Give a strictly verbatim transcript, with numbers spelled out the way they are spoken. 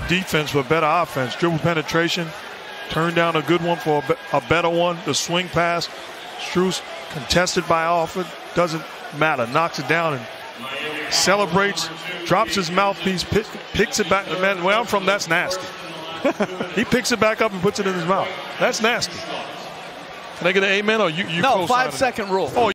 defense for better offense. Dribble penetration. Turn down a good one for a, be a better one. The swing pass. Strus contested by Alford. Doesn't matter. Knocks it down and celebrates. Drops his mouthpiece. Pick, picks it back. Man, where I'm from, that's nasty. He picks it back up and puts it in his mouth. That's nasty. Can I get an amen or you? you no, five second rule. Oh,